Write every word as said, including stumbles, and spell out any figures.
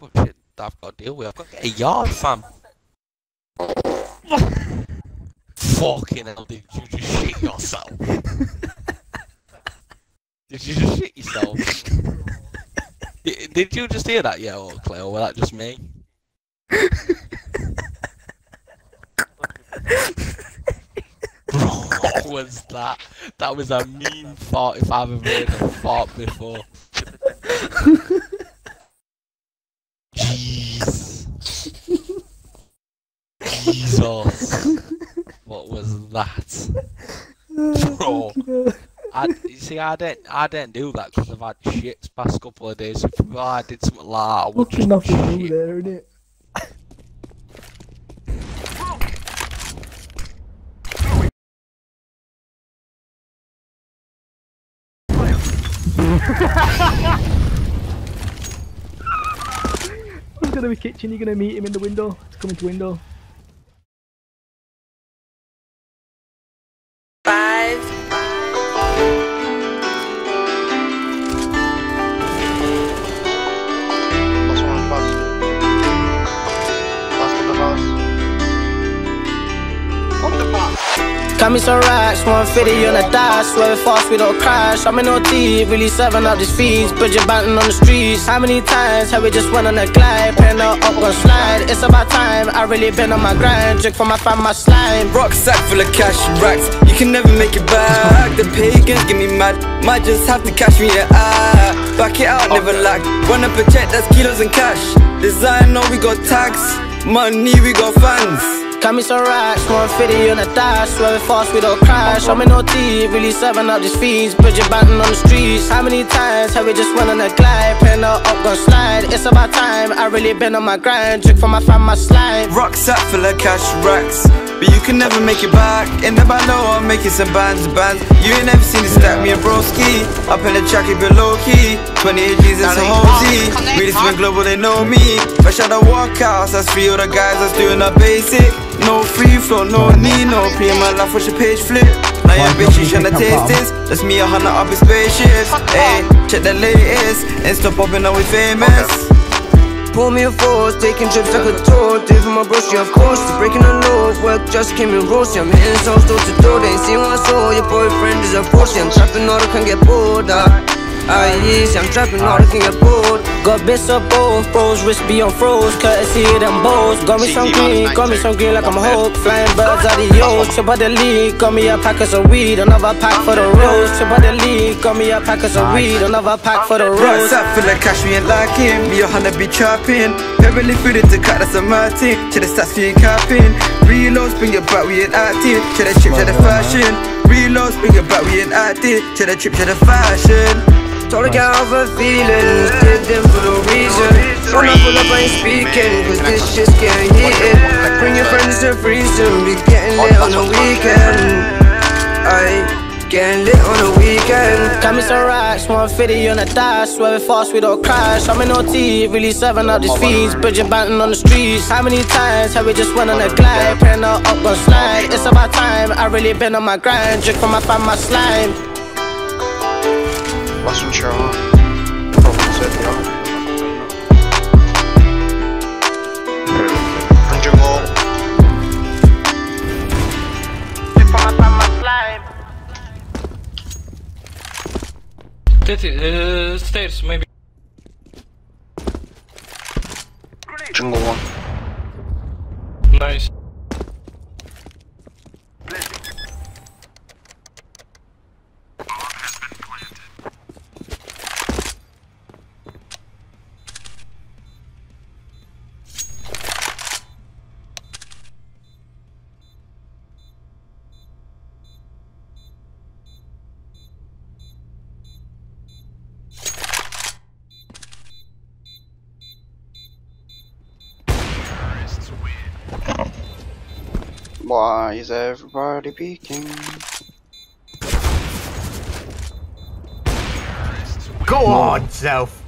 much shit that I've got to deal with. I've got to get a yard, fam. Fucking hell, did you just shit yourself? Did you just shit yourself? did, did you just hear that, yeah, or Clay, or was that just me? Bro, what was that? That was a mean fart if I've ever heard a fart before. Jeez. Jesus. What was that? Bro. I, you see, I didn't, I didn't do that because I've had shits past couple of days. If I did something like that, I would Fucking nothing to do there, innit? He's gonna be kitchen, you're gonna meet him in the window. It's coming to window. Five. Pass one, pass. Pass on the pass. On the pass. Got me some racks, one fifty on the dash, swerving fast, we don't crash. I'm in O T, really serving up these fees, budget banting on the streets. How many times have we just went on a glide, paying up, up, gon' slide. It's about time, I really been on my grind, drink from my fam, my slime. Rucksack full of cash racks, you can never make it back. The pagans get me mad, might just have to cash me a ah. Back it out, never lack. Run up a check, that's kilos in cash. Design, no, we got tax. Money, we got fans. Got me some racks, one fifty on the dash, swerving fast, we don't crash. I'm in O T, really serving up these fees, budget banting on the streets. How many times have we just went on a glide, paying up, up, gon' slide. It's about time, I really been on my grind, drink from my fam, my slime. Rucksack full of cash racks, but you can never make it back. In the bando, I'm making some bands, bands. You ain't never seen the stack, me and broski. Up in the track, it been low key. twenty-eight G's, it's a whole T. Really spin global, they know me. Fresh out the walkouts, that's three of the guys that's doing the basic. No free flow, no need, no pre in my life, watch your page flip. Now your bitch, you tryna taste this. That's me, a hundred up in spaceships. Ayy, check the latest. Insta popping, now we famous. Pull me a force, taking trips like a tour. Did for my bro, she of course. She's breaking the law, work just came in roasty. I'm hitting songs door to door, they ain't seen what I saw. Your boyfriend is a Porsche. I'm trapping all I can get bored. Ah, yes, I'm trapping all I can get bored. Got bits of both, bros, wrist be on froze, courtesy of them bows. Got me some green, got me some green like I'm Hulk. Flying birds out the yo, chip out the league. Got me a pack of some weed, another pack for the rose. Chip out the league, got me a pack of some weed, another pack for the rose. Rucksack full of cash, we ain't like him. Me a hundred be chopping. Heavily fitted to cut, that's a Martin. Check the stats, we ain't capping. Reloads, bring it back, we ain't active. Check the chip, check the fashion. Reloads, bring it back, we ain't active. Check the chip, check the fashion. Told her get off her feelings, did them for no reason. When I pull up, I ain't speaking, cause this shit's getting heated. Bring your friends to threesome, be getting lit on the weekend. I getting lit on the weekend. Got me some racks, one fifty on the dash, swerving fast, we don't crash. I'm in O T, really serving up these fees, budget banting on the streets. How many times have we just went on a glide, paying up, up, gon' slide. It's about time, I really been on my grind, drink from my fam, my slime. Wasn't sure. Probably said yeah. Jungle. Uh, stairs, maybe. Jungle one. Nice. Why is everybody peeking? Go on, self.